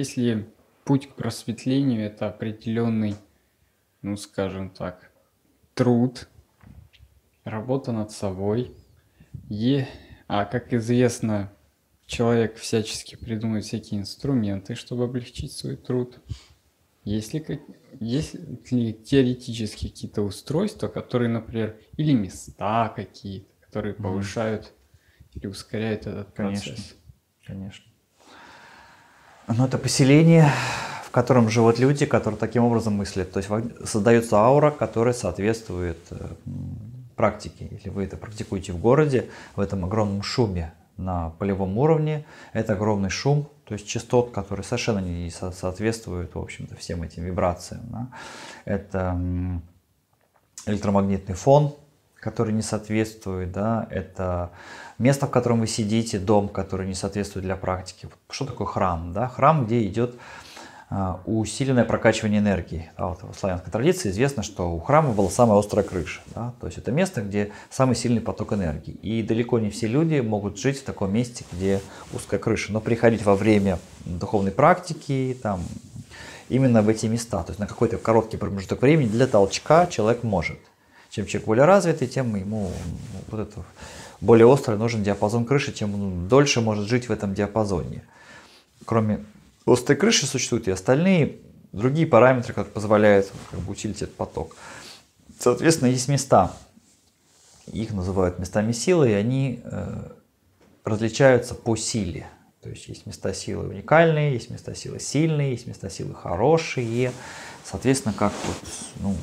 если путь к просветлению — это определенный, ну, скажем так, труд, работа над собой, е а как известно, человек всячески придумывает всякие инструменты, чтобы облегчить свой труд. Есть ли как есть ли теоретически какие-то устройства, которые, например, или места какие-то, которые Мгм. повышают или ускоряют этот Конечно, процесс? конечно. Но это поселение, в котором живут люди, которые таким образом мыслят. То есть создается аура, которая соответствует практике. Если вы это практикуете в городе, в этом огромном шуме на полевом уровне, это огромный шум, то есть частот, которые совершенно не соответствуют, в общем-то, всем этим вибрациям. Да? Это электромагнитный фон, который не соответствует, да, это место, в котором вы сидите, дом, который не соответствует для практики. Что такое храм? Да? Храм, где идет усиленное прокачивание энергии. Да, вот в славянской традиции известно, что у храма была самая острая крыша. Да? То есть это место, где самый сильный поток энергии. И далеко не все люди могут жить в таком месте, где узкая крыша. Но приходить во время духовной практики, там, именно в эти места, то есть на какой-то короткий промежуток времени для толчка человек может. Чем человек более развитый, тем ему вот это более острый нужен диапазон крыши, тем он дольше может жить в этом диапазоне. Кроме острой крыши существуют и остальные другие параметры, которые позволяют усилить этот поток. Соответственно, есть места, их называют местами силы, и они различаются по силе. То есть есть места силы уникальные, есть места силы сильные, есть места силы хорошие. Соответственно, как вот,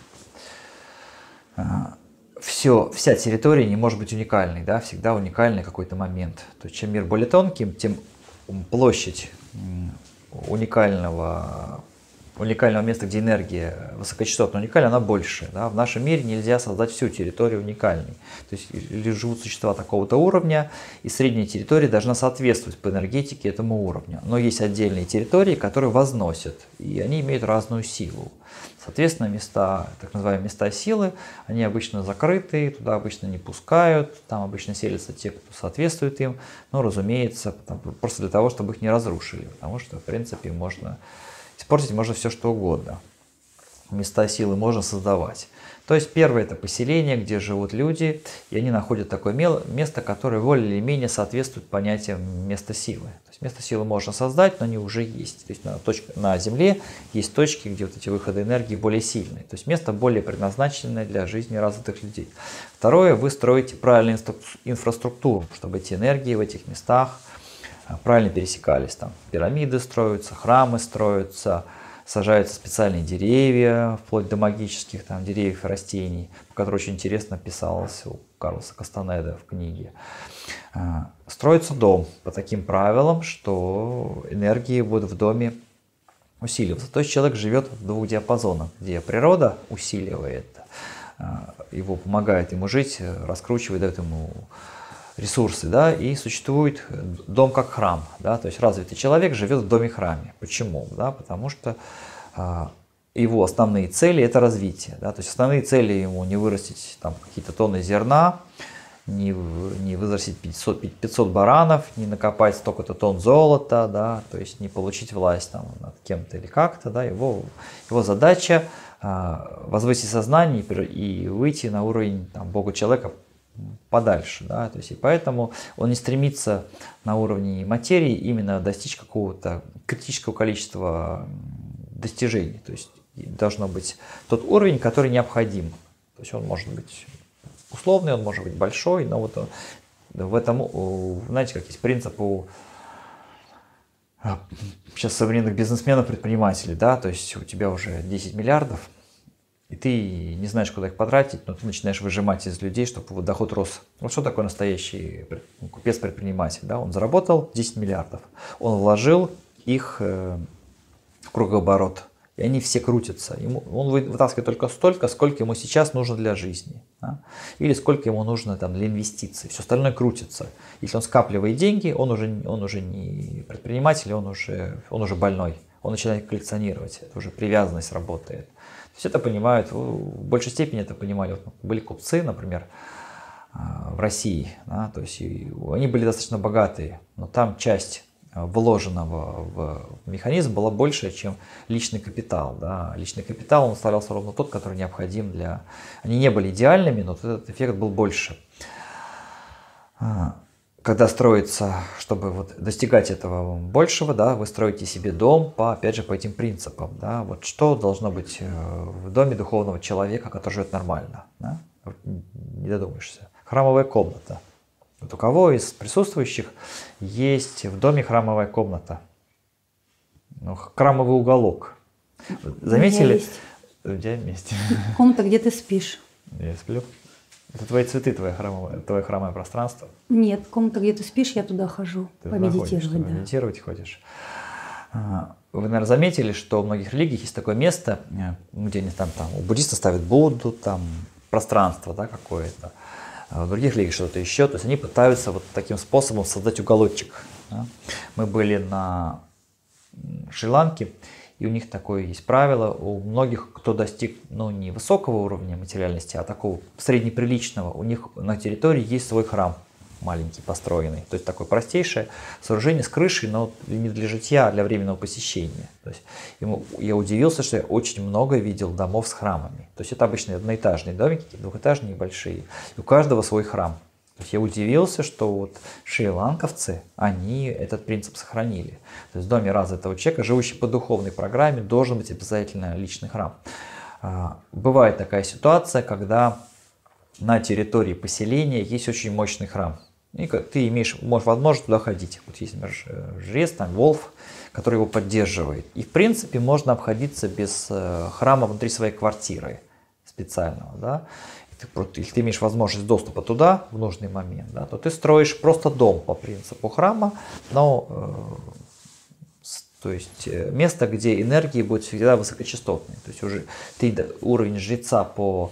вся территория не может быть уникальной, да, всегда уникальный какой-то момент. То есть чем мир более тонким, тем площадь уникального места, где энергия высокочастотная уникальна, она больше. Да? В нашем мире нельзя создать всю территорию уникальной. То есть живут существа такого-то уровня, и средняя территория должна соответствовать по энергетике этому уровню. Но есть отдельные территории, которые возносят, и они имеют разную силу. Соответственно, места, так называемые места силы, они обычно закрыты, туда обычно не пускают, там обычно селятся те, кто соответствует им, но, разумеется, просто для того, чтобы их не разрушили, потому что, в принципе, испортить можно все, что угодно. Места силы можно создавать. То есть первое — это поселение, где живут люди, и они находят такое место, которое более или менее соответствует понятиям места силы. То есть место силы можно создать, но они уже есть. То есть на Земле есть точки, где вот эти выходы энергии более сильные. То есть место более предназначенное для жизни развитых людей. Второе — вы строите правильную инфраструктуру, чтобы эти энергии в этих местах правильно пересекались. Там пирамиды строятся, храмы строятся, сажаются специальные деревья, вплоть до магических там, деревьев и растений, по которым очень интересно писалось у Карлоса Кастанеда в книге. Строится дом по таким правилам, что энергии будут в доме усиливаться. То есть человек живет в двух диапазонах, где природа усиливает его, помогает ему жить, раскручивает, дает ему ресурсы, да, и существует дом как храм, да, то есть развитый человек живет в доме-храме. Почему? Да, потому что его основные цели — это развитие, да, то есть основные цели ему не вырастить там какие-то тонны зерна, не вырастить 500 баранов, не накопать столько-то тонн золота, да, то есть не получить власть там над кем-то или как-то, да, его задача возвысить сознание и выйти на уровень там, Бога-человека подальше, да, то есть и поэтому он не стремится на уровне материи именно достичь какого-то критического количества достижений, то есть должно быть тот уровень, который необходим, то есть он может быть условный, он может быть большой, но вот в этом, знаете, как есть принцип у сейчас современных бизнесменов, предпринимателей, да, то есть у тебя уже 10 миллиардов, и ты не знаешь, куда их потратить, но ты начинаешь выжимать из людей, чтобы его доход рос. Вот что такое настоящий купец-предприниматель? Да? Он заработал 10 миллиардов, он вложил их в кругооборот, и они все крутятся. Он вытаскивает только столько, сколько ему сейчас нужно для жизни. Да? Или сколько ему нужно там, для инвестиций. Все остальное крутится. Если он скапливает деньги, он уже не предприниматель, он уже больной. Он начинает коллекционировать, это уже привязанность работает. То есть это понимают, в большей степени это понимали. Вот были купцы, например, в России, да, то есть они были достаточно богатые, но там часть вложенного в механизм было больше, чем личный капитал. Да. Личный капитал, он оставался ровно тот, который необходим для... Они не были идеальными, но этот эффект был больше. Когда строится, чтобы вот достигать этого большего, да, вы строите себе дом опять же, по этим принципам. Да. Вот что должно быть в доме духовного человека, который живет нормально? Да? Не додумаешься. Храмовая комната. Вот у кого из присутствующих есть в доме храмовая комната? Ну, храмовый уголок. Заметили? У тебя есть. Комната, где ты спишь. Я сплю. Это твои цветы, твое храмовое пространство? Нет, комната, где ты спишь, я туда хожу. Ты помедитировать. Да. Медитировать ходишь. Вы, наверное, заметили, что в многих религиях есть такое место, где они там у буддистов ставят Будду, там пространство, да, какое-то. В других религиях что-то еще. То есть они пытаются вот таким способом создать уголочек. Да. Мы были на Шри-Ланке, и у них такое есть правило, у многих, кто достиг, ну, не высокого уровня материальности, а такого среднеприличного, у них на территории есть свой храм маленький, построенный. То есть такое простейшее сооружение с крышей, но не для житья, а для временного посещения. То есть я удивился, что я очень много видел домов с храмами. То есть это обычные одноэтажные домики, двухэтажные небольшие. И у каждого свой храм. То есть я удивился, что вот шри-ланковцы, они этот принцип сохранили. То есть в доме развитого человека, живущий по духовной программе, должен быть обязательно личный храм. Бывает такая ситуация, когда на территории поселения есть очень мощный храм. И ты можешь возможность туда ходить. Вот есть, например, жрец, там, Волф, который его поддерживает. И в принципе можно обходиться без храма внутри своей квартиры специального. Да? Если ты имеешь возможность доступа туда в нужный момент, да, то ты строишь просто дом по принципу храма, но то есть место, где энергии будет всегда высокочастотной. То есть уже ты уровень жреца по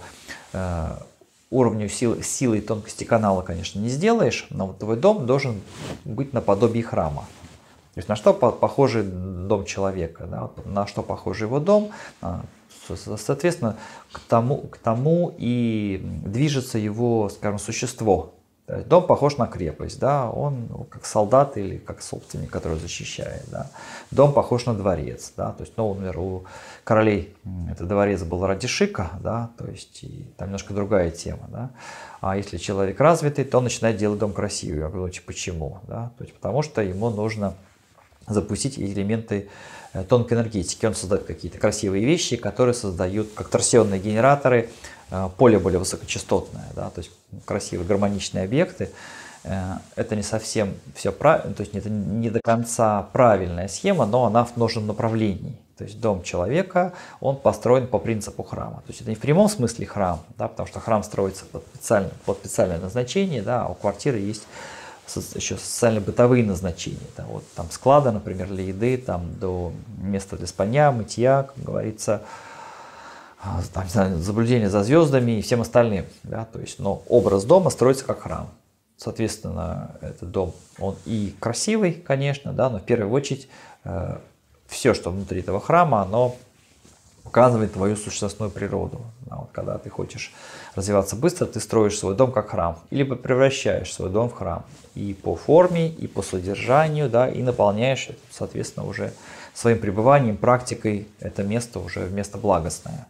уровню силы и тонкости канала, конечно, не сделаешь, но вот твой дом должен быть наподобие храма. То есть на что похожий дом человека, да, на что похож его дом, соответственно, к тому и движется его, скажем, существо. Дом похож на крепость, да, он как солдат или как собственник, который защищает. Да. Дом похож на дворец, да, то есть, ну, например, у королей этот дворец был ради шика, да, то есть и там немножко другая тема, да. А если человек развитый, то он начинает делать дом красивым. Я говорю, почему? Да? То есть, потому что ему нужно запустить элементы тонкой энергетики. Он создает какие-то красивые вещи, которые создают, как торсионные генераторы, поле более высокочастотное, да, то есть красивые гармоничные объекты. Это не совсем все правильно, то есть это не до конца правильная схема, но она в нужном направлении. То есть дом человека, он построен по принципу храма. То есть это не в прямом смысле храм, да, потому что храм строится под специальное назначение, да, а у квартиры есть еще социально-бытовые назначения. Да, вот там склада, например, для еды, там до места для спания, мытья, как говорится, там, не знаю, наблюдение за звездами и всем остальным. Да, то есть, но образ дома строится как храм. Соответственно, этот дом, он и красивый, конечно, да, но в первую очередь все, что внутри этого храма, оно показывает твою сущностную природу. Да, вот когда ты хочешь развиваться быстро, ты строишь свой дом как храм, либо превращаешь свой дом в храм и по форме, и по содержанию, да, и наполняешь, соответственно, уже своим пребыванием, практикой это место уже в место благостное.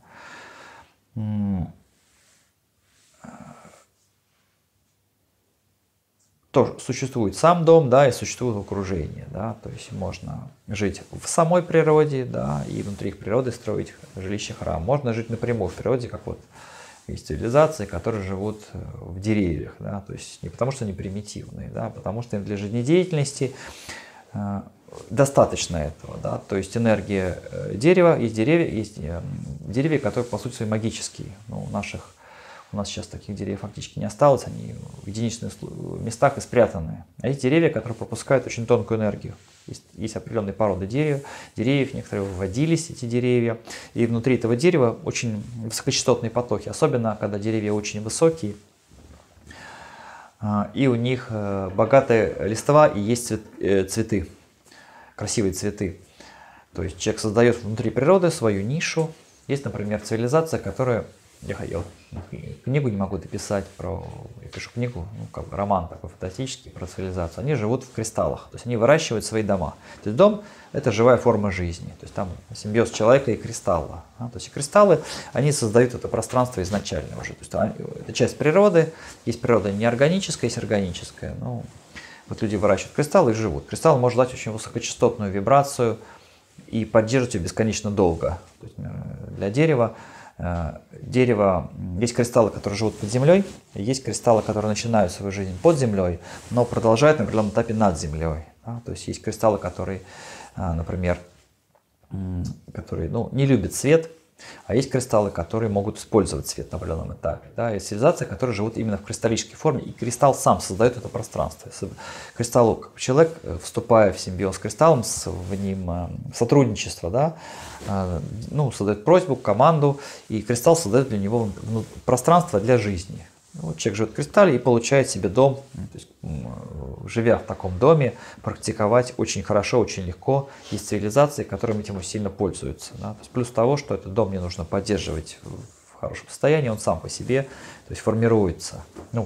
То существует сам дом, да, и существует окружение, да, то есть можно жить в самой природе, да, и внутри природы строить жилище храм. Можно жить напрямую в природе, как вот есть цивилизации, которые живут в деревьях, да, то есть не потому что они примитивные, да, а потому что им для жизнедеятельности достаточно этого, да, то есть энергия дерева, есть деревья, которые по сути свои магические, но у нас сейчас таких деревьев фактически не осталось, они в единичных местах и спрятаны. А есть деревья, которые пропускают очень тонкую энергию. Есть определенные породы деревьев, некоторые выводились, эти деревья. И внутри этого дерева очень высокочастотные потоки, особенно когда деревья очень высокие. И у них богатая листва и есть цветы, красивые цветы. То есть человек создает внутри природы свою нишу. Есть, например, цивилизация, которая я вот книгу не могу дописать я пишу книгу, ну, как бы роман такой фантастический про цивилизацию. Они живут в кристаллах, то есть они выращивают свои дома. То есть дом – это живая форма жизни, то есть там симбиоз человека и кристалла. То есть кристаллы, они создают это пространство изначально уже. То есть это часть природы, есть природа неорганическая, есть органическая. Ну, вот люди выращивают кристаллы и живут. Кристалл может дать очень высокочастотную вибрацию и поддерживать ее бесконечно долго. То есть для дерева есть кристаллы, которые живут под землей, есть кристаллы, которые начинают свою жизнь под землей, но продолжают на определенном этапе над землей. Да? То есть есть кристаллы, которые, например, не любят свет, а есть кристаллы, которые могут использовать свет на определенном этапе. Да? Есть цивилизации, которые живут именно в кристаллической форме, и кристалл сам создает это пространство. Человек, вступая в симбиоз с кристаллом, в ним сотрудничество, да? Создает просьбу, команду, и кристалл создает для него пространство для жизни. Вот человек живет в кристалле и получает себе дом, то есть, живя в таком доме, практиковать очень хорошо, очень легко. Есть цивилизации, которыми этим сильно пользуются. Да? То есть плюс того, что этот дом не нужно поддерживать в хорошем состоянии, он сам по себе, то есть формируется.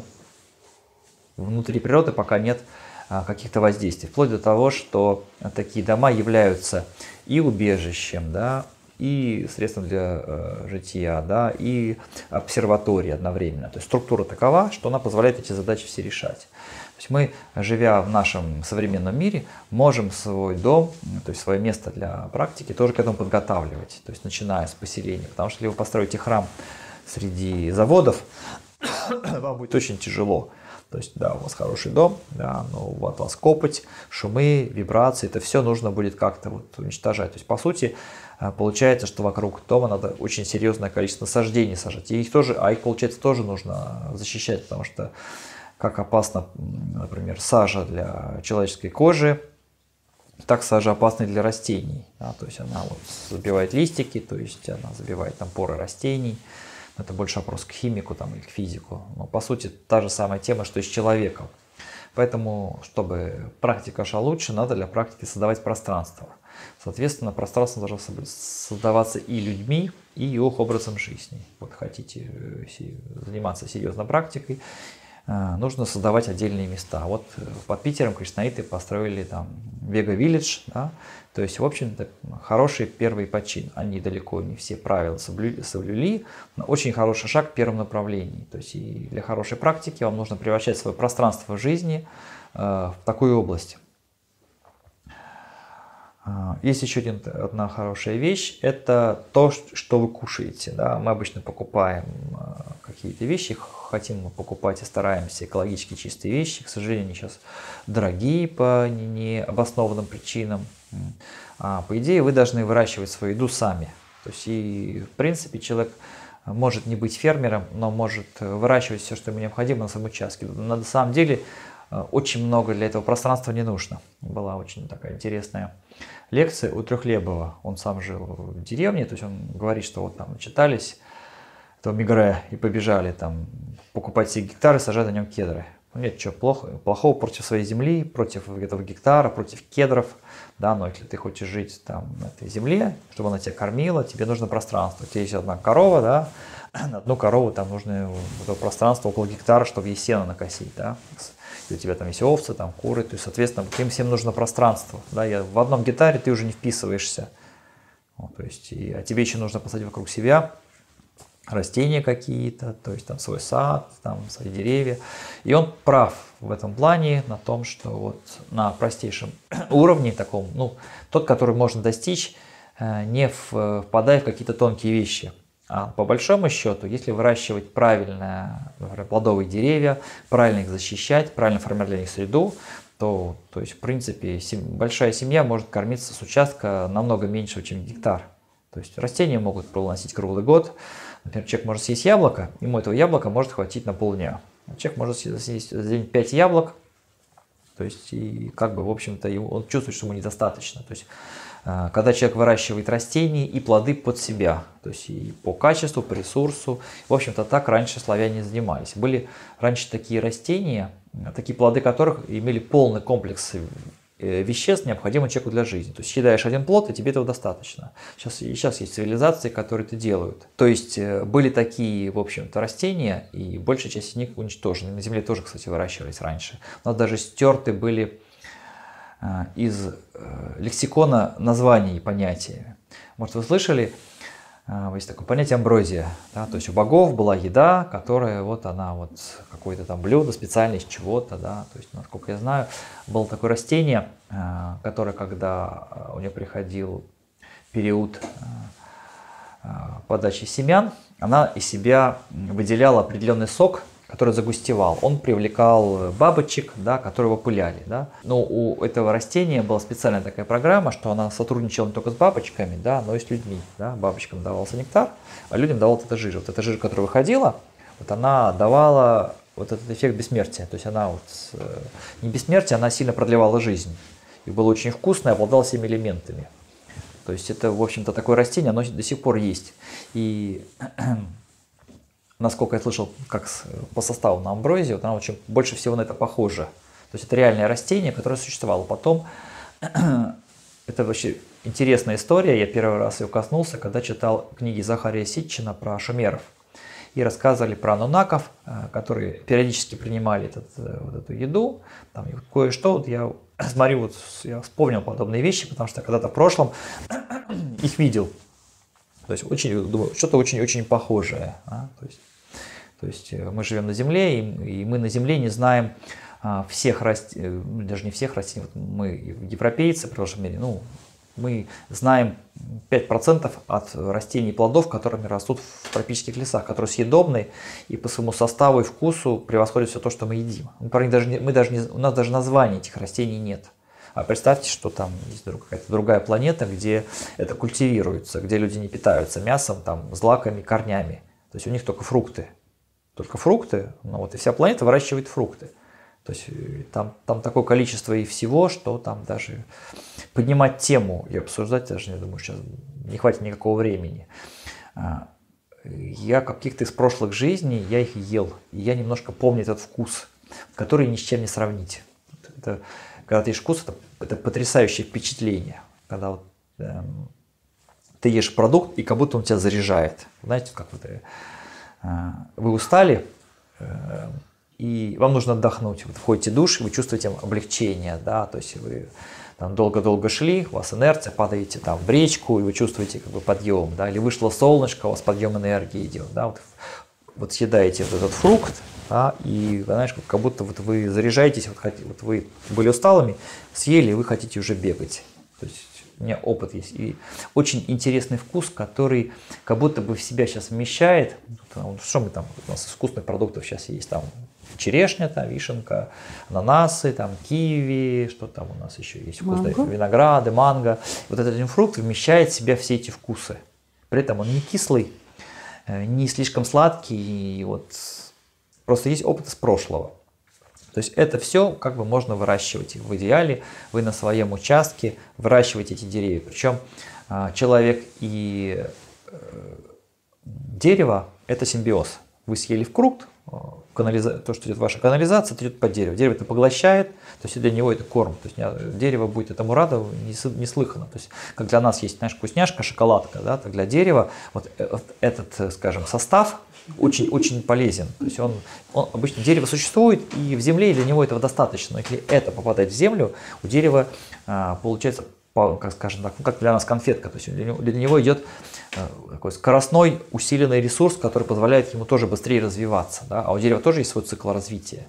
Внутри природы пока нет каких-то воздействий, вплоть до того, что такие дома являются и убежищем, да, и средством для жития, да, и обсерваторией одновременно. То есть структура такова, что она позволяет эти задачи все решать. То есть мы, живя в нашем современном мире, можем свой дом, то есть свое место для практики тоже к этому подготавливать, то есть начиная с поселения. Потому что если вы построите храм среди заводов, вам будет очень тяжело. То есть, да, у вас хороший дом, да, но от вас копоть, шумы, вибрации, это все нужно будет как-то вот уничтожать. То есть, по сути, получается, что вокруг дома надо очень серьезное количество насаждений сажать. И их, получается, тоже нужно защищать, потому что как опасно, например, сажа для человеческой кожи, так сажа опасна для растений. Да, то есть она вот забивает листики, то есть она забивает там поры растений. Это больше вопрос к химику там, или к физику. Но по сути та же самая тема, что и с человеком. Поэтому, чтобы практика шла лучше, надо для практики создавать пространство. Соответственно, пространство должно создаваться и людьми, и их образом жизни. Вот хотите заниматься серьезной практикой, нужно создавать отдельные места. Вот под Питером кришнаиты построили там Вега-Виллидж, да? То есть, в общем-то, хороший первый почин. Они далеко не все правила соблюли, но очень хороший шаг в первом направлении. То есть, и для хорошей практики вам нужно превращать свое пространство жизни в такую область. Есть еще одна хорошая вещь, это то, что вы кушаете. Да? Мы обычно покупаем какие-то вещи, хотим покупать и стараемся экологически чистые вещи. К сожалению, они сейчас дорогие по необоснованным причинам. По идее, вы должны выращивать свою еду сами. То есть, и в принципе, человек может не быть фермером, но может выращивать все, что ему необходимо на своем участке. На самом деле, очень много для этого пространства не нужно. Была очень такая интересная лекция у Трехлебова. Он сам жил в деревне, то есть он говорит, что вот там читались этого Мегре и побежали там покупать себе гектары, сажать на нем кедры. Нет, что плохого против своей земли, против этого гектара, против кедров. Да, но если ты хочешь жить там на этой земле, чтобы она тебя кормила, тебе нужно пространство. У тебя есть одна корова, да, на одну корову там нужно пространство около гектара, чтобы ей сено накосить, да. И у тебя там есть овцы, там куры, то есть, соответственно, им всем нужно пространство. Да, в одном гектаре ты уже не вписываешься. Вот, то есть, а тебе еще нужно посадить вокруг себя растения какие-то, то есть там свой сад, там свои деревья. И он прав в этом плане, на том, что вот на простейшем уровне, таком, тот, который можно достичь, не впадая в какие-то тонкие вещи. А по большому счету, если выращивать правильно, например, плодовые деревья, правильно их защищать, правильно формировать для них среду, то есть, в принципе, большая семья может кормиться с участка намного меньше, чем гектар. То есть растения могут плодоносить круглый год. Например, человек может съесть яблоко, ему этого яблока может хватить на полдня. Человек может съесть за день 5 яблок, то есть, и как бы, в общем-то, он чувствует, что ему недостаточно. То есть, когда человек выращивает растения и плоды под себя, то есть и по качеству, по ресурсу. В общем-то, так раньше славяне занимались. Были раньше такие растения, такие плоды которых имели полный комплекс веществ, необходимых человеку для жизни. То есть съедаешь один плод, и тебе этого достаточно. Сейчас есть цивилизации, которые это делают. То есть были такие, в общем-то, растения, и большая часть из них уничтожены. На Земле тоже, кстати, выращивались раньше. У нас даже стерты были из лексикона названий и понятий. Может, вы слышали, есть такое понятие амброзия. Да? То есть у богов была еда, которая вот она вот какое-то там блюдо специально из чего-то. Да? То есть, насколько я знаю, было такое растение, которое, когда у нее приходил период подачи семян, она из себя выделяла определенный сок, который загустевал. Он привлекал бабочек, да, которые опыляли. Да. Но у этого растения была специальная такая программа, что она сотрудничала не только с бабочками, да, но и с людьми. Да. Бабочкам давался нектар, а людям давал вот эта жижа. Вот эта жижа, которая выходила, вот она давала вот этот эффект бессмертия. То есть она вот, не бессмертие, она сильно продлевала жизнь. И было очень вкусное, обладало всеми элементами. То есть это, в общем-то, такое растение, оно до сих пор есть. И насколько я слышал, как по составу на амброзию, вот она очень больше всего на это похожа. То есть это реальное растение, которое существовало. Потом, это вообще интересная история, я первый раз ее коснулся, когда читал книги Захария Ситчина про шумеров. И рассказывали про ануннаков, которые периодически принимали вот эту еду. Там, и вот кое-что, вот я смотрю, вот я вспомнил подобные вещи, потому что когда-то в прошлом их видел. То есть думаю, что-то очень-очень похожее. То есть мы живем на Земле, и мы на Земле не знаем всех растений, даже не всех растений, вот мы европейцы, в нашем мире, ну, мы знаем 5% от растений и плодов, которыми растут в тропических лесах, которые съедобны и по своему составу и вкусу превосходят все то, что мы едим. У нас даже названий этих растений нет. А представьте, что там есть какая-то другая планета, где это культивируется, где люди не питаются мясом, там, злаками, корнями. То есть у них только фрукты. Только фрукты, ну вот и вся планета выращивает фрукты. То есть там такое количество и всего, что там даже поднимать тему и обсуждать даже, я думаю, сейчас не хватит никакого времени. Я каких-то из прошлых жизней, я их ел, и я немножко помню этот вкус, который ни с чем не сравнить. Когда ты ешь вкус, это потрясающее впечатление, когда вот, ты ешь продукт, и как будто он тебя заряжает. Знаете, как вы устали, и вам нужно отдохнуть. Вы входите в душ, и вы чувствуете облегчение, да, то есть вы там долго-долго шли, у вас инерция, падаете там в речку, и вы чувствуете как бы подъем, да, или вышло солнышко, у вас подъем энергии идет, да, вот съедаете вот этот фрукт, да, и, знаешь, как будто вот вы заряжаетесь, вот вы были усталыми, съели, и вы хотите уже бегать. То есть у меня опыт есть. И очень интересный вкус, который как будто бы в себя сейчас вмещает. Что мы там, у нас из вкусных продуктов сейчас есть там черешня, там, вишенка, ананасы, там, киви, что там у нас еще есть вкусные, винограды, манго. Вот этот один фрукт вмещает в себя все эти вкусы. При этом он не кислый, не слишком сладкий. И вот просто есть опыт из прошлого. То есть это все как бы можно выращивать. В идеале вы на своем участке выращиваете эти деревья. Причем человек и дерево – это симбиоз. Вы съели фрукт, то, что идет ваша канализация, это идет по дереву. Дерево это поглощает, то есть для него это корм. То есть дерево будет этому радо неслыханно. То есть как для нас есть, знаешь, вкусняшка, шоколадка, да, так для дерева вот этот, скажем, состав очень полезен. То есть он обычно дерево существует, и в земле для него этого достаточно. Но если это попадает в землю, у дерева получается, как скажем так, как для нас конфетка. То есть для него идет такой скоростной усиленный ресурс, который позволяет ему тоже быстрее развиваться. Да? А у дерева тоже есть свой цикл развития.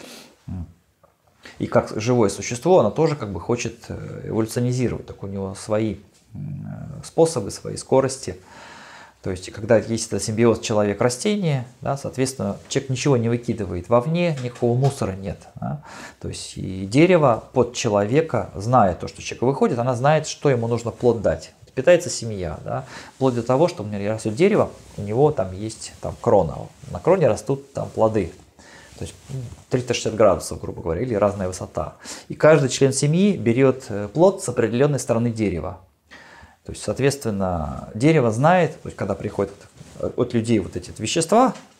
И как живое существо, оно тоже как бы хочет эволюционизировать. Так у него свои способы, свои скорости. То есть, когда есть этот симбиоз человек-растение, да, соответственно, человек ничего не выкидывает вовне, никакого мусора нет. Да. То есть, и дерево под человека, зная то, что человек выходит, она знает, что ему нужно плод дать. Питается семья, да, вплоть до того, что у меня растет дерево, у него там есть там, крона, на кроне растут там плоды. То есть 360 градусов, грубо говоря, или разная высота. И каждый член семьи берет плод с определенной стороны дерева. То есть, соответственно, дерево знает, то есть, когда приходят от людей вот эти вещества,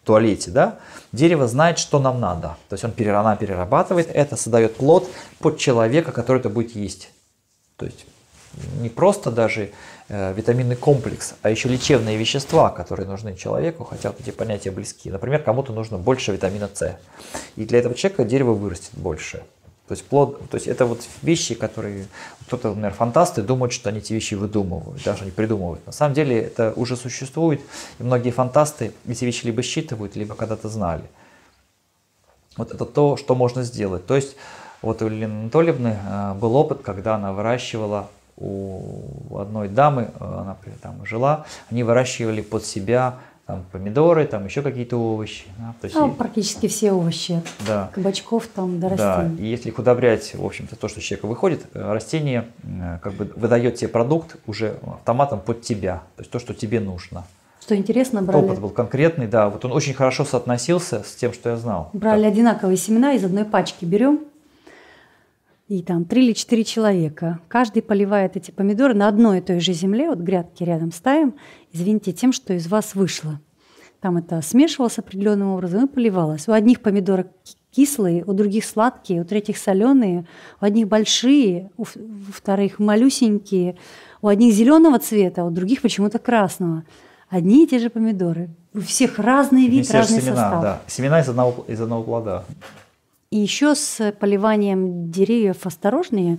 туалете, да, дерево знает, что нам надо. То есть она перерабатывает это, создает плод под человека, который это будет есть. То есть не просто даже витаминный комплекс, а еще лечебные вещества, которые нужны человеку, хотя вот эти понятия близки. Например, кому-то нужно больше витамина С. И для этого человека дерево вырастет больше. То есть это вот вещи, которые кто-то, например, фантасты думают, что они эти вещи выдумывают, даже не придумывают. На самом деле это уже существует, и многие фантасты эти вещи либо считывают, либо когда-то знали. Вот это то, что можно сделать. То есть вот у Елены Анатольевны был опыт, когда она выращивала у одной дамы, она там жила, они выращивали под себя там помидоры, там еще какие-то овощи. Да, то есть практически все овощи. Да. Кабачков там до Да, растений. и если их удобрять, в общем-то, то, что с человека выходит, растение как бы выдает тебе продукт уже автоматом под тебя, то есть то, что тебе нужно. Что интересно, брали, Опыт был конкретный, да, вот он очень хорошо соотносился с тем, что я знал. брали одинаковые семена из одной пачки, берем, и там 3 или 4 человека. Каждый поливает эти помидоры на одной и той же земле, вот грядки рядом ставим, извините, тем, что из вас вышло. Там это смешивалось определенным образом и поливалось. У одних помидоры кислые, у других сладкие, у третьих соленые, у одних большие, у вторых малюсенькие, у одних зеленого цвета, а у других почему-то красного. Одни и те же помидоры. У всех разный вид, Вместе же разный семена, состав. да. Семена из одного плода. И еще с поливанием деревьев осторожнее.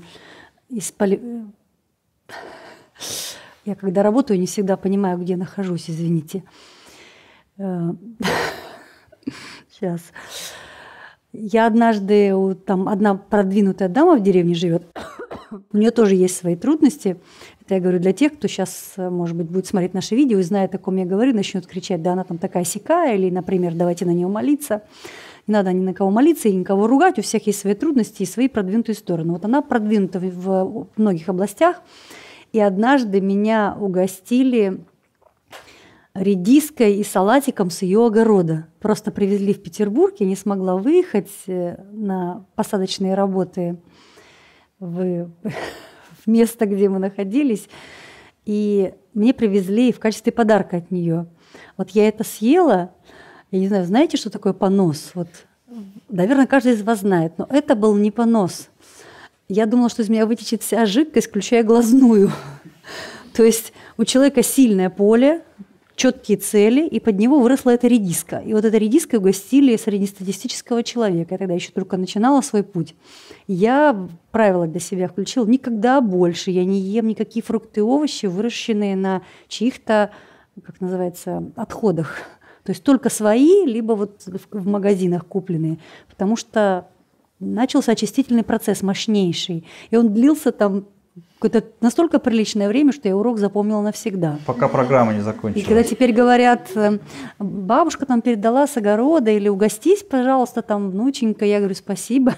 Я когда работаю, не всегда понимаю, где нахожусь, извините. Сейчас. Я однажды, там одна продвинутая дама в деревне живет, у нее тоже есть свои трудности. Это я говорю для тех, кто сейчас, может быть, будет смотреть наши видео и знает, о ком я говорю, начнет кричать, да она там такая-сякая, или, например, давайте на нее молиться. Не надо ни на кого молиться и никого ругать, у всех есть свои трудности и свои продвинутые стороны. Вот она продвинута в многих областях, и однажды меня угостили редиской и салатиком с ее огорода. Просто привезли в Петербург, я не смогла выехать на посадочные работы в место, где мы находились, и мне привезли в качестве подарка от нее. Вот я это съела. Я не знаю, знаете, что такое понос? Вот, наверное, каждый из вас знает, но это был не понос. Я думала, что из меня вытечет вся жидкость, включая глазную. То есть у человека сильное поле, четкие цели, и под него выросла эта редиска. И вот этой редиской угостили среднестатистического человека. Я тогда еще только начинала свой путь. Я правило для себя включила: никогда больше я не ем никакие фрукты и овощи, выращенные на чьих-то, как называется, отходах. То есть только свои, либо вот в магазинах купленные. Потому что начался очистительный процесс мощнейший. И он длился там какое-то настолько приличное время, что я урок запомнила навсегда. Пока программа не закончилась. И когда теперь говорят, бабушка там передала с огорода, или угостись, пожалуйста, там, внученька, я говорю, спасибо.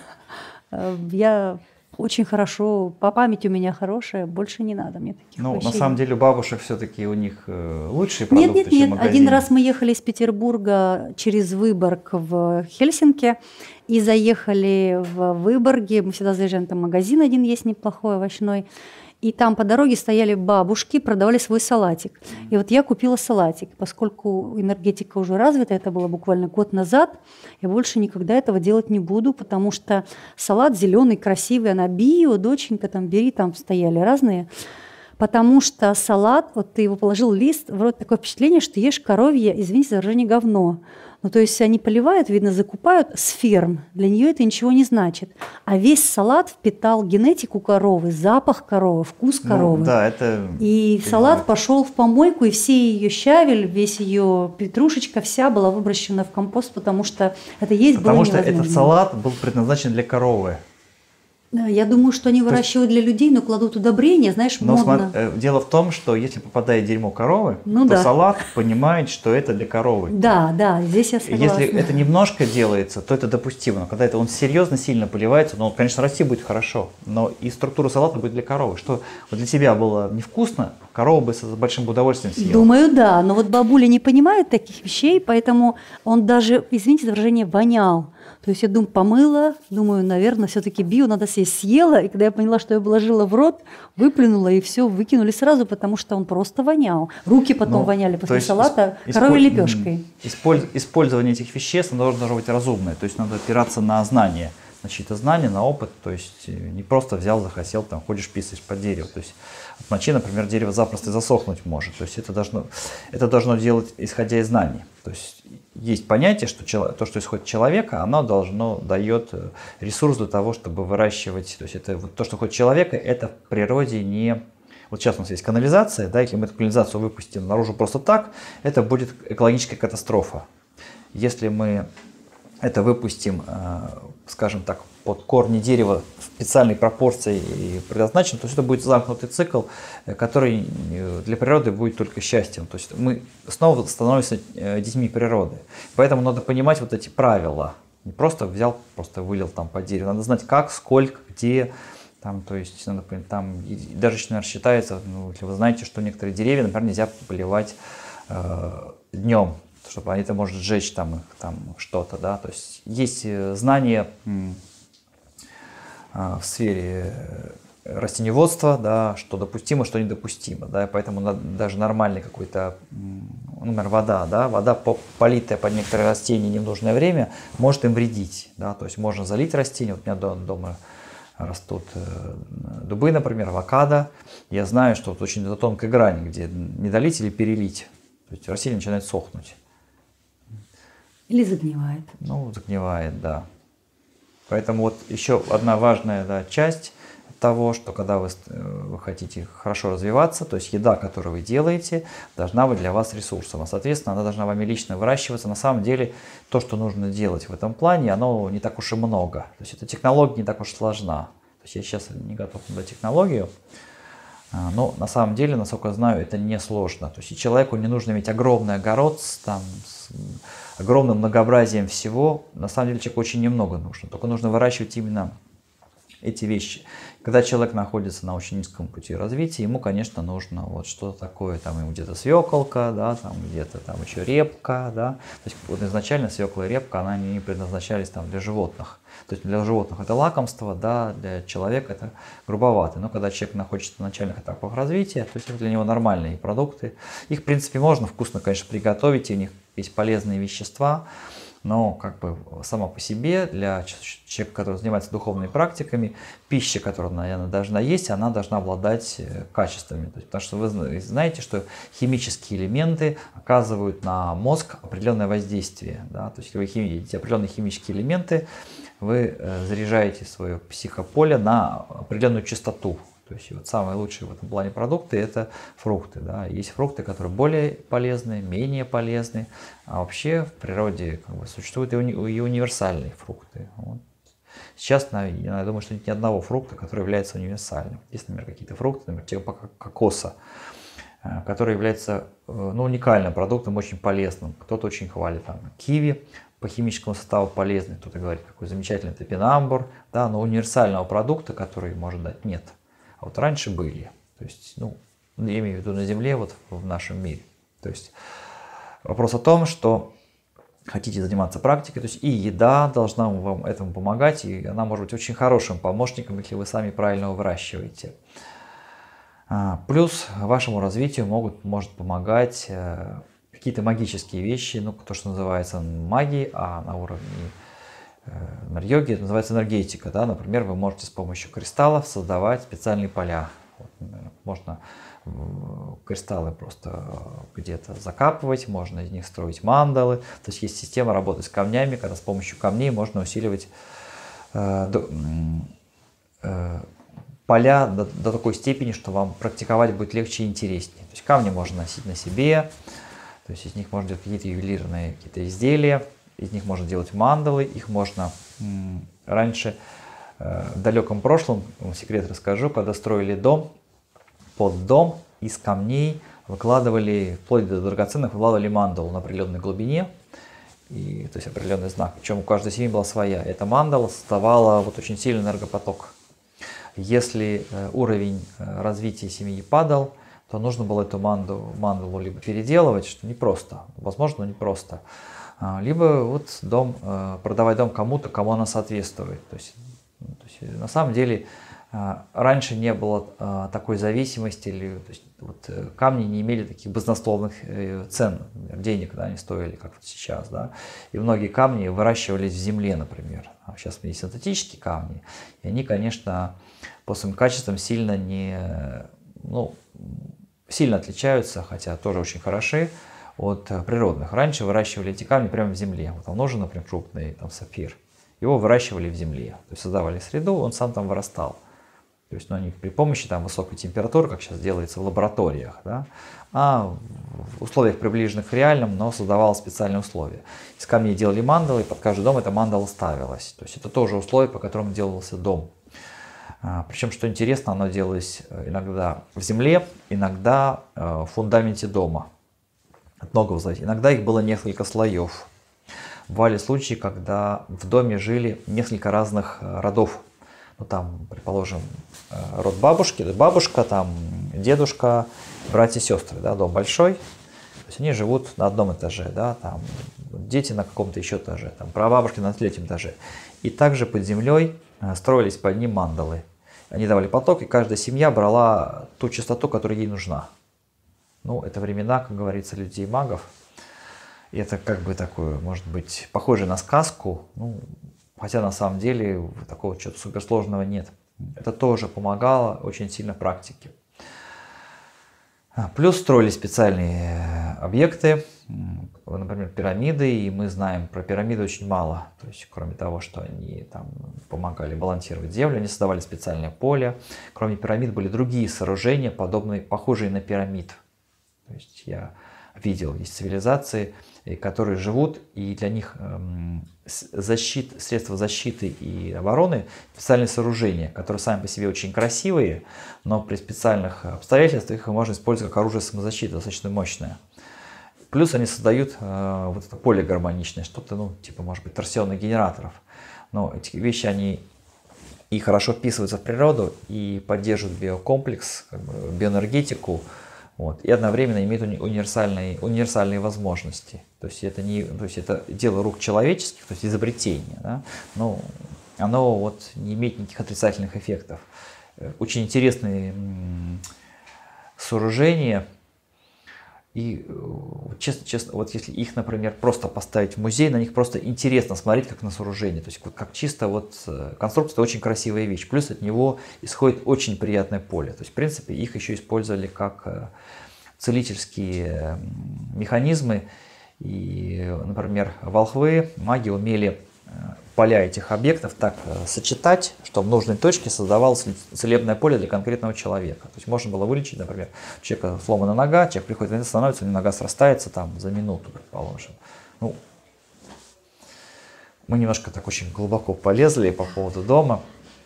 Я очень хорошо, по памяти у меня хорошая, больше не надо мне таких Ну, угощений. на самом деле у бабушек все-таки у них лучшие продукты, чем в магазине. Один раз мы ехали из Петербурга через Выборг в Хельсинки и заехали в Выборге. Мы всегда заезжаем, там магазин один есть неплохой, овощной. И там по дороге стояли бабушки, продавали свой салатик. И вот я купила салатик. Поскольку энергетика уже развита, это было буквально год назад, я больше никогда этого делать не буду, потому что салат зеленый, красивый, она био, доченька, там бери, там стояли разные. Потому что салат, вот ты его положил лист, вроде такое впечатление, что ешь коровье, извините за выражение, говно. Ну, то есть они поливают, видно, закупают с ферм. Для нее это ничего не значит. А весь салат впитал генетику коровы, запах коровы, вкус коровы. Ну, да, это... И салат пошел в помойку, и все ее щавель, весь ее петрушечка вся была выброшена в компост, потому что это есть было невозможно. Потому что этот салат был предназначен для коровы. Я думаю, что они выращивают для людей, но кладут удобрения, знаешь, Но модно. дело в том, что если попадает дерьмо коровы, Ну то да. салат понимает, что это для коровы. Да, да, здесь я согласна. Если это немножко делается, то это допустимо. Но когда это он серьезно, сильно поливается, ну, конечно, расти будет хорошо, но и структура салата будет для коровы. Что вот для тебя было невкусно, корова бы с большим удовольствием съела. Думаю, да. Но вот бабуля не понимает таких вещей, поэтому он даже, извините за выражение, вонял. То есть я думаю, помыла, думаю, наверное, все-таки био надо съесть, съела. И когда я поняла, что я положила в рот, выплюнула, и все выкинули сразу, потому что он просто вонял. Руки потом воняли после салата коровьей лепешкой. Использование этих веществ должно быть разумное. То есть надо опираться на знания, на чьи-то знания, на опыт. То есть не просто взял, захотел, там ходишь, писаешь под дерево. То есть от мочи, например, дерево запросто засохнуть может. То есть это должно делать, исходя из знаний. То есть есть понятие, что то, что исходит от человека, оно дает ресурс для того, чтобы выращивать. То есть это вот то, что исходит от человека, это в природе не... Вот сейчас у нас есть канализация, да, если мы эту канализацию выпустим наружу просто так, это будет экологическая катастрофа. Если мы это выпустим, скажем так, под корни дерева в специальной пропорции и предназначен, то есть это будет замкнутый цикл, который для природы будет только счастьем. То есть мы снова становимся детьми природы. Поэтому надо понимать вот эти правила. Не просто взял, просто вылил там по дереву. Надо знать как, сколько, где. Там, то есть надо, там, даже, наверное, считается, если вы знаете, что некоторые деревья, например, нельзя поливать днем, чтобы это может сжечь там что-то. Да? То есть есть знания в сфере растениеводства, да, что допустимо, что недопустимо. Да, и поэтому даже нормальный какой-то, например, вода, да, вода, политая под некоторые растения не в нужное время, может им вредить. Да, то есть можно залить растения. Вот у меня дома растут дубы, например, авокадо. Я знаю, что вот очень до тонкой грани, где не долить или перелить. То есть растение начинает сохнуть. Или загнивает. Ну, загнивает, да. Поэтому вот еще одна важная часть того, что когда вы хотите хорошо развиваться, то есть еда, которую вы делаете, должна быть для вас ресурсом. А, соответственно, она должна вами лично выращиваться. На самом деле, то, что нужно делать в этом плане, оно не так уж и много. То есть эта технология не так уж сложна. То есть я сейчас не готов на технологию, но на самом деле, насколько я знаю, это не сложно. То есть и человеку не нужно иметь огромный огород с огромным многообразием всего. На самом деле человеку очень немного нужно. Только нужно выращивать именно эти вещи. Когда человек находится на очень низком пути развития, ему, конечно, нужно вот что-то такое, там ему где-то свеколка, да, там где-то там еще репка, да. То есть вот изначально свекла и репка, они не предназначались там для животных. То есть для животных это лакомство, да, для человека это грубовато. Но когда человек находится на начальных этапах развития, то есть это для него нормальные продукты. Их, в принципе, можно вкусно, конечно, приготовить, и у них есть полезные вещества. Но как бы сама по себе для человека, который занимается духовными практиками, пища, которую она должна есть, она должна обладать качествами. То есть, потому что вы знаете, что химические элементы оказывают на мозг определенное воздействие. Да? То есть если вы едите определенные химические элементы, вы заряжаете свое психополе на определенную частоту. То есть вот самые лучшие в этом плане продукты – это фрукты. Да. Есть фрукты, которые более полезны, менее полезны. А вообще в природе как бы существуют и универсальные фрукты. Вот. Сейчас я думаю, что нет ни одного фрукта, который является универсальным. Есть, например, какие-то фрукты, например, типа кокоса, который является уникальным продуктом, очень полезным. Кто-то очень хвалит там, киви. По химическому составу полезный, кто-то говорит, какой замечательный топинамбур, да, но универсального продукта, который может дать, нет. А вот раньше были, то есть, я имею в виду на Земле, вот в нашем мире. То есть вопрос о том, что хотите заниматься практикой, то есть и еда должна вам этому помогать, и она может быть очень хорошим помощником, если вы сами правильно его выращиваете. Плюс вашему развитию может помогать какие-то магические вещи, то, что называется магией, а на уровне йоги это называется энергетика. Да? Например, вы можете с помощью кристаллов создавать специальные поля. Вот, можно кристаллы просто где-то закапывать, можно из них строить мандалы. То есть есть система работы с камнями, когда с помощью камней можно усиливать поля до такой степени, что вам практиковать будет легче и интереснее. То есть камни можно носить на себе, то есть из них можно делать какие-то ювелирные какие-то изделия, из них можно делать мандалы, их можно раньше, в далеком прошлом, секрет расскажу, когда строили дом, под дом из камней выкладывали, вплоть до драгоценных, выкладывали мандалу на определенной глубине, и, то есть определенный знак, причем у каждой семьи была своя. Эта мандала создавала вот очень сильный энергопоток. Если уровень развития семьи падал, то нужно было эту мандалу либо переделывать, что непросто, возможно, но непросто, либо вот продавать дом кому-то, кому она соответствует. То есть на самом деле раньше не было такой зависимости, то есть камни не имели таких баснословных цен, например, денег, да, они стоили, как вот сейчас, да, и многие камни выращивались в земле, например. А сейчас есть синтетические камни, и они, конечно, по своим качествам сильно отличаются, хотя тоже очень хороши от природных. Раньше выращивали эти камни прямо в земле. Вот там нужен, например, крупный сапфир. Его выращивали в земле, то есть создавали среду, он сам там вырастал. То есть, они при помощи высокой температуры, как сейчас делается в лабораториях, да, а в условиях, приближенных к реальным, но создавалось специальные условия. Из камней делали мандалы, и под каждый дом эта мандала ставилась. То есть это тоже условия, по которым делался дом. Причем, что интересно, оно делалось иногда в земле, иногда в фундаменте дома. От многого зависит. Иногда их было несколько слоев. Бывали случаи, когда в доме жили несколько разных родов. Там, предположим, род бабушки, бабушка, там дедушка, братья и сестры, да, дом большой. То есть они живут на одном этаже, да, там дети на каком-то еще этаже, там прабабушки на третьем этаже. И также под землей строились под ним мандалы. Они давали поток, и каждая семья брала ту частоту, которая ей нужна. Это времена, как говорится, людей-магов. И это как бы такое, может быть, похоже на сказку, хотя на самом деле такого чего-то суперсложного нет. Это тоже помогало очень сильно в практике. Плюс строили специальные объекты, например, пирамиды, и мы знаем про пирамиды очень мало. То есть, кроме того, что они там помогали балансировать землю, они создавали специальное поле. Кроме пирамид были другие сооружения, похожие на пирамид. То есть я видел, есть цивилизации, которые живут, и для них средства защиты и обороны специальные сооружения, которые сами по себе очень красивые, но при специальных обстоятельствах их можно использовать как оружие самозащиты, достаточно мощное. Плюс они создают вот это поле гармоничное, что-то, типа, может быть, торсионных генераторов. Но эти вещи, они и хорошо вписываются в природу, и поддерживают биокомплекс, биоэнергетику, и одновременно имеют универсальные возможности. То есть это дело рук человеческих, то есть изобретение, да? Но оно не имеет никаких отрицательных эффектов. Очень интересные сооружения. И честно, если их, например, просто поставить в музей, на них просто интересно смотреть, как на сооружение. То есть как чисто конструкция — это очень красивая вещь. Плюс от него исходит очень приятное поле. То есть, в принципе, их еще использовали как целительские механизмы. И, например, волхвы, маги умели поля этих объектов так сочетать, что в нужной точке создавалось целебное поле для конкретного человека. То есть можно было вылечить, например, у человека сломана нога, человек приходит в это, становится, у него нога срастается за минуту, предположим. Мы немножко так очень глубоко полезли по поводу дома.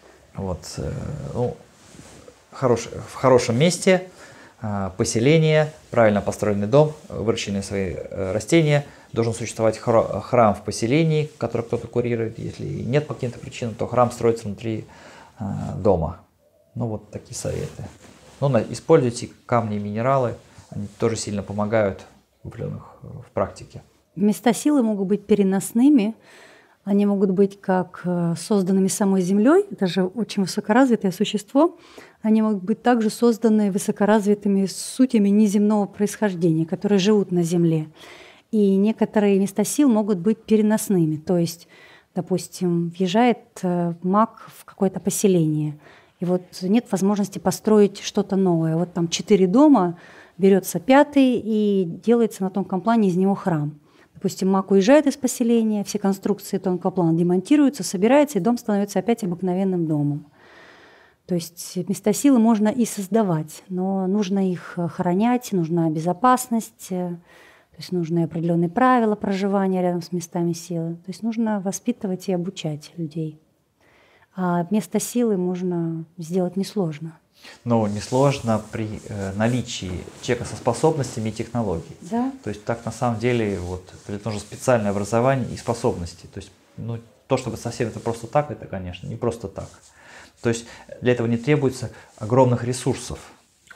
В хорошем месте, поселение, правильно построенный дом, выращенные свои растения. Должен существовать храм в поселении, который кто-то курирует. Если нет по каким-то причинам, то храм строится внутри дома. Такие советы. Используйте камни и минералы, они тоже сильно помогают в практике. Места силы могут быть переносными, они могут быть как созданными самой Землей, это же очень высокоразвитое существо, они могут быть также созданы высокоразвитыми сутями неземного происхождения, которые живут на Земле. И некоторые места сил могут быть переносными. То есть, допустим, въезжает маг в какое-то поселение, и нет возможности построить что-то новое. Там 4 дома, берется 5-й, и делается на тонком плане из него храм. Допустим, маг уезжает из поселения, все конструкции тонкого плана демонтируются, собирается, и дом становится опять обыкновенным домом. То есть места силы можно и создавать, но нужно их охранять, нужна безопасность, то есть нужны определенные правила проживания рядом с местами силы. То есть нужно воспитывать и обучать людей. А место силы можно сделать несложно. Но несложно при наличии человека со способностями и технологий. Да. То есть так на самом деле нужно специальное образование и способности. То есть то, чтобы совсем это просто так, это, конечно, не просто так. То есть для этого не требуется огромных ресурсов.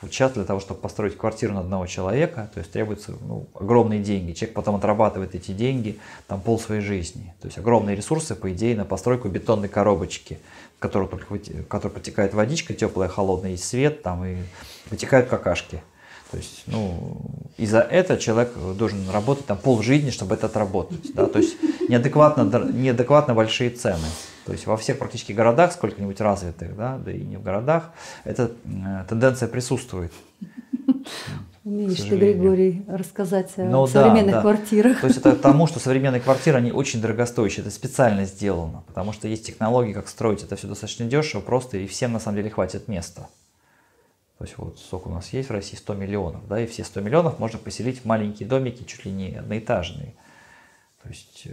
Сейчас для того, чтобы построить квартиру на одного человека, то есть требуются огромные деньги. Человек потом отрабатывает эти деньги там пол своей жизни. То есть огромные ресурсы, по идее, на постройку бетонной коробочки, в которой протекает водичка теплая, холодная, есть свет, там и вытекают какашки. То есть, и за это человек должен работать там полжизни, чтобы это отработать. Да? То есть неадекватно большие цены. То есть во всех практически городах, сколько-нибудь развитых, да и не в городах, эта тенденция присутствует. Умеешь ты, Григорий, рассказать о современных квартирах. То есть это к тому, что современные квартиры, они очень дорогостоящие, это специально сделано, потому что есть технологии, как строить это все достаточно дешево, просто, и всем на самом деле хватит места. То есть вот сколько у нас есть в России, 100 миллионов, да, и все 100 миллионов можно поселить в маленькие домики, чуть ли не одноэтажные. То есть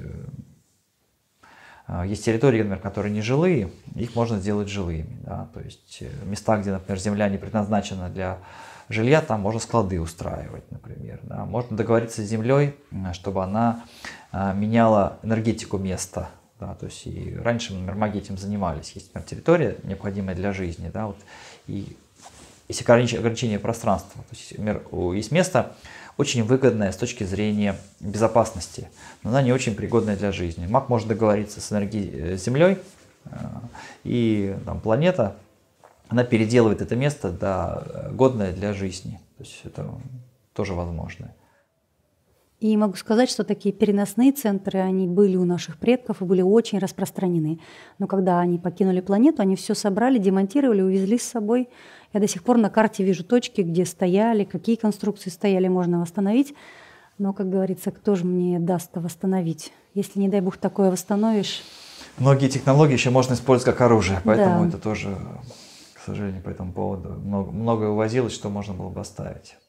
есть территории, например, которые не жилые, их можно сделать жилыми. Да? То есть места, где, например, земля не предназначена для жилья, там можно склады устраивать, например. Да? Можно договориться с землей, чтобы она меняла энергетику места. Да? То есть и раньше, например, маги этим занимались. Есть, например, территория, необходимая для жизни, да? Вот, и есть ограничение пространства. То есть, например, есть место очень выгодное с точки зрения безопасности, но она не очень пригодная для жизни. Маг может договориться с энергией Землей, и там, планета, она переделывает это место годное для жизни. То есть это тоже возможно. И могу сказать, что такие переносные центры, они были у наших предков и были очень распространены. Но когда они покинули планету, они все собрали, демонтировали, увезли с собой. Я до сих пор на карте вижу точки, где стояли, какие конструкции стояли, можно восстановить. Но, как говорится, кто же мне даст восстановить? Если, не дай бог, такое восстановишь. Многие технологии еще можно использовать как оружие, поэтому это тоже, к сожалению, по этому поводу многое увозилось, что можно было бы оставить.